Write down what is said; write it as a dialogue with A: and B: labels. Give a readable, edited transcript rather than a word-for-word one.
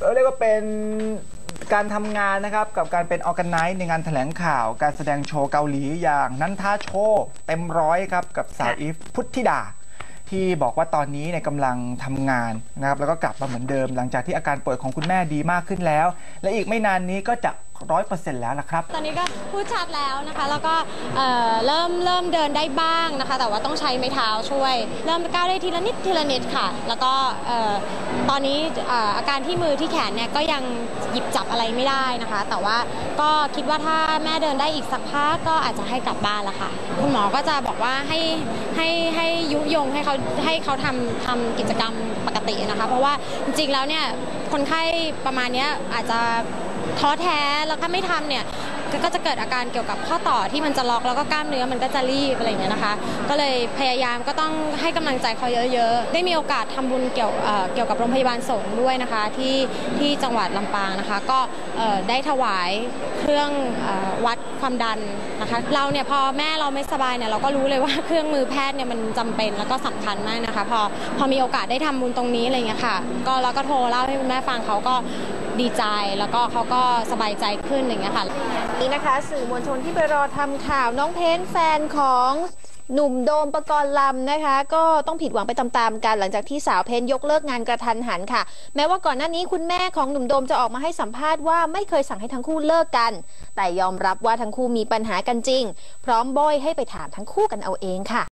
A: เรียกว่าเป็นการทำงานนะครับกับการเป็นออร์แกไนซ์ในงานแถลงข่าวการแสดงโชว์เกาหลีอย่างนันทาโชว์เต็มร้อยครับกับสาวอีฟพุทธิดาที่บอกว่าตอนนี้กำลังทำงานนะครับแล้วก็กลับมาเหมือนเดิมหลังจากที่อาการป่วยของคุณแม่ดีมากขึ้นแล้วและอีกไม่นานนี้ก็จะ100%แล้วนะครับ
B: ตอนนี้ก็พูดชัดแล้วนะคะแล้วก็เริ่มเดินได้บ้างนะคะแต่ว่าต้องใช้ไม้เท้าช่วยเริ่มก้าวได้ทีละนิดค่ะแล้วก็ตอนนี้อาการที่มือที่แขนเนี่ยก็ยังหยิบจับอะไรไม่ได้นะคะแต่ว่าก็คิดว่าถ้าแม่เดินได้อีกสักพักก็อาจจะให้กลับบ้านแล้วค่ะคุณหมอก็จะบอกว่าให้ยุยงให้เขาทำกิจกรรมปกตินะคะเพราะว่าจริงๆแล้วเนี่ยคนไข้ประมาณนี้อาจจะท้อแท้แล้วถ้าไม่ทำเนี่ยก็จะเกิดอาการเกี่ยวกับข้อต่อที่มันจะล็อกแล้วก็กล้ามเนื้อมันก็จะรีบอะไรอย่างเงี้ยนะคะก็เลยพยายามก็ต้องให้กำลังใจเขาเยอะๆได้มีโอกาสทำบุญเกี่ยวกับโรงพยาบาลสงฆ์ด้วยนะคะที่จังหวัดลำปางนะคะก็ได้ถวายเครื่องวัดความดันนะคะเราเนี่ยพอแม่เราไม่สบายเนี่ยเราก็รู้เลยว่าเครื่องมือแพทย์เนี่ยมันจำเป็นแล้วก็สำคัญมากนะคะพอมีโอกาสได้ทำบุญตรงนี้อะไรอย่างเงี้ยค่ะก็เราก็โทรเล่าให้คุณแม่ฟังเขาก็ดีใจแล้วก็เขาก็สบายใจขึ้นอย่างเงี้ยค่ะ
C: นี่นะคะสื่อมวลชนที่ไปรอทำข่าวน้องเพนแฟนของหนุ่มโดมปกรณ์ลำนะคะก็ต้องผิดหวังไปตามๆกันหลังจากที่สาวเพนยกเลิกงานกระทันหันค่ะแม้ว่าก่อนหน้านี้คุณแม่ของหนุ่มโดมจะออกมาให้สัมภาษณ์ว่าไม่เคยสั่งให้ทั้งคู่เลิกกันแต่ยอมรับว่าทั้งคู่มีปัญหากันจริงพร้อมโบยให้ไปถามทั้งคู่กันเอาเองค่ะ